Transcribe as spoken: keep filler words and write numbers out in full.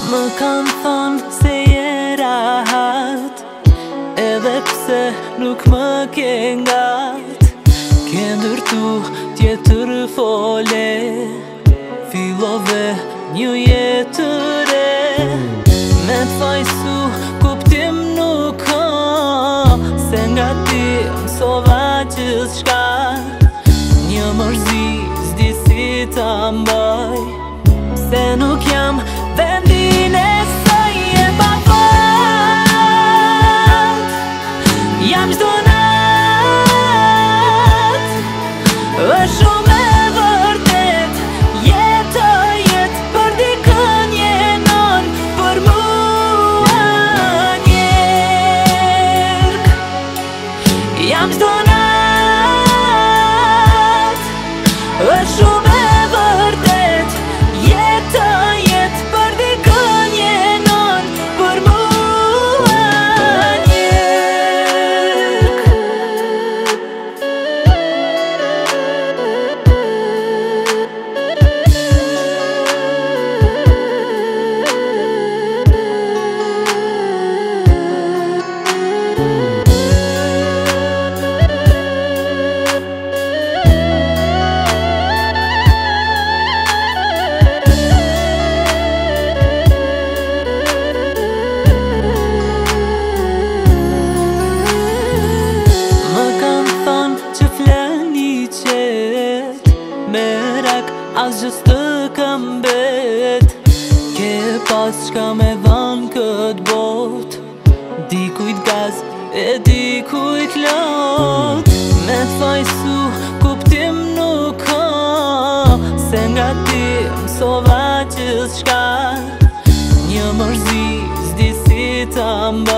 Më kanë thonë se je rahat, edhe pse nuk më ke ngat. Ke ndërtu tjetër fole, fillove një jetë të re. Me t'fajsu kuptim nuk ka, se nga ti mësova gjithçka. Një mërzi s'di si ta mbaj, se nuk jam vendin e saj e pa fat. Jam çdo nat, është shumë e vërtet. Jetoj jetë për dikën, jenon për mua njerë. Jam çdo nat, është shumë e vërtet. Jetoj jetë për dikën, jenon për mua njerë. Asgjë s'të kam bet, ke pas qka me dhan kët bot. Dikujt gaz e dikujt lot. Me t'fajsu kuptim nuk ka, se nga ti mësova gjithçka. Një mërzi s'di si ta mba,